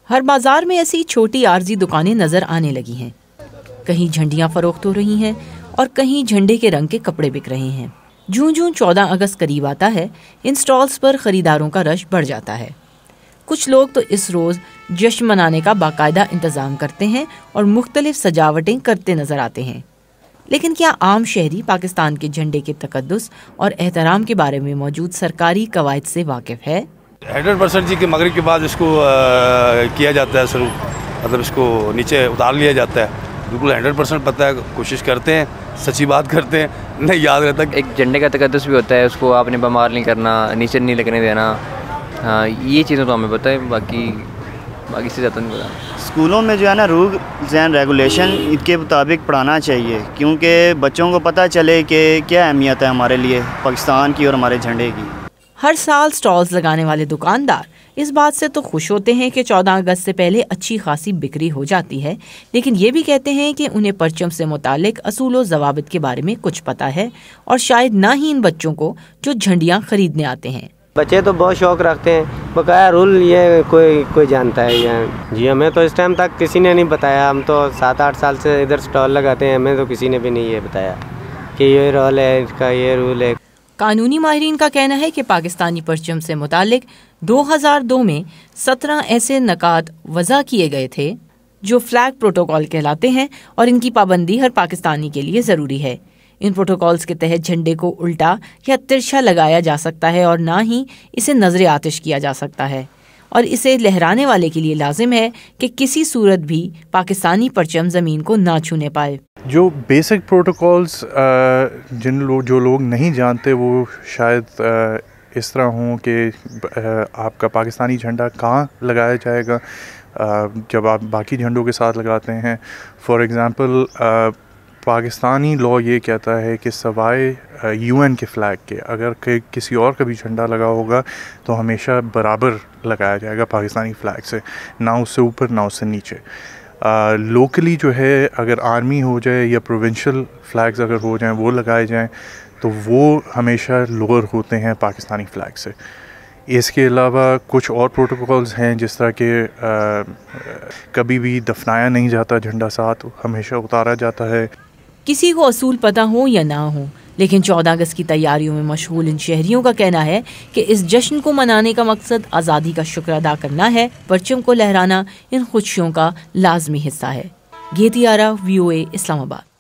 ہر بازار میں ایسی چھوٹی عارضی دکانیں نظر آنے لگی ہیں. کہیں جھنڈیاں فروخت ہو رہی ہیں اور کہیں جھنڈے کے رنگ کے کپڑے بک رہے ہیں. جوں 14 اگست قریب آتا ہے ان سٹالز پر خریداروں کا رش بڑھ جاتا ہے. کچھ لوگ تو اس روز جشن منانے کا باقاعدہ انتظام کرتے ہیں اور مختلف سجاوٹیں کرتے نظر آتے ہیں. لیکن کیا عام شہری پاکستان کے جھنڈے کے تقدس اور احترام کے بارے میں موجود سرکاری قواعد سے واقف ہے؟ 100% جی کہ مغرب کے بعد اس کو کیا جاتا ہے شروع، مطلب اس کو نیچے اتار لیا جاتا ہے. بالکل 100% پتہ ہے، کوشش کرتے ہیں، سچی بات کرتے ہیں، نہیں یاد رہتا. ایک جھنڈے کا تقدس بھی ہوتا ہے، اس کو آپ نے بمار نہیں کرنا، نیچے نہیں لگنے دینا. ہاں یہ چیزیں تو ہمیں پتہ ہے، باقی سے زیادہ نہیں پتا. اسکولوں میں جو ہے نا رولز اینڈ ریگولیشن ان کے مطابق پڑھانا چاہیے، کیونکہ بچوں کو پتہ چلے کہ کیا اہمیت ہے ہمارے لیے پاکستان کی اور ہمارے جھنڈے کی. ہر سال سٹالز لگانے والے دکاندار اس بات سے تو خوش ہوتے ہیں کہ 14 اگست سے پہلے اچھی خاصی بکری ہو جاتی ہے، لیکن یہ بھی کہتے ہیں کہ انہیں پرچم سے متعلق اصول و ضوابط کے بارے میں کچھ پتہ ہے، اور شاید نہ ہی ان بچوں کو جو جھنڈیاں خریدنے آتے ہیں. بچے تو بہت شوق رکھتے ہیں، بقایا رول یہ کوئی جانتا ہے یہ. جی ہمیں تو اس ٹائم تک کسی نے نہیں بتایا. ہم تو 7-8 سال سے ادھر سٹال لگاتے ہیں، ہمیں تو کسی نے بھی نہیں یہ بتایا کہ یہ رول ہے اس کا، یہ رول ہے. قانونی ماہرین کا کہنا ہے کہ پاکستانی پرچم سے متعلق 2002 میں 17 ایسے نکات وضع کیے گئے تھے جو فلیگ پروٹوکول کہلاتے ہیں، اور ان کی پابندی ہر پاکستانی کے لیے ضروری ہے. ان پروٹوکولز کے تحت جھنڈے کو الٹا یا ترچھا لگایا جا سکتا ہے اور نہ ہی اسے نظر آتش کیا جا سکتا ہے، اور اسے لہرانے والے کے لیے لازم ہے کہ کسی صورت بھی پاکستانی پرچم زمین کو نہ چھونے پائے. جو بیسک پروٹوکولز جو لوگ نہیں جانتے وہ شاید اس طرح ہوں کہ آپ کا پاکستانی جھنڈا کہاں لگایا جائے گا جب آپ باقی جھنڈوں کے ساتھ لگاتے ہیں. فار ایگزامپل پاکستانی لاء یہ کہتا ہے کہ سوائے UN کے فلیگ کے اگر کسی اور کا بھی جھنڈا لگا ہوگا تو ہمیشہ برابر لگایا جائے گا پاکستانی فلیگ سے، نہ اس سے اوپر نہ اس سے نیچے. لوکلی جو ہے اگر آرمی ہو جائے یا پروونشل فلیگز اگر ہو جائیں وہ لگائے جائیں تو وہ ہمیشہ لوور ہوتے ہیں پاکستانی فلیگ سے. اس کے علاوہ کچھ اور پروٹوکولز ہیں جس طرح کہ کبھی بھی دفنایا نہیں جاتا جھنڈا، ساتھ ہمیشہ اتارا جاتا ہے. کسی کو اصول پتہ ہو یا نہ ہو، لیکن 14 اگست کی تیاریوں میں مشغول ان شہریوں کا کہنا ہے کہ اس جشن کو منانے کا مقصد آزادی کا شکر ادا کرنا ہے. پرچم کو لہرانا ان خوشیوں کا لازمی حصہ ہے. گیتی آرا، VOA، اسلام آباد.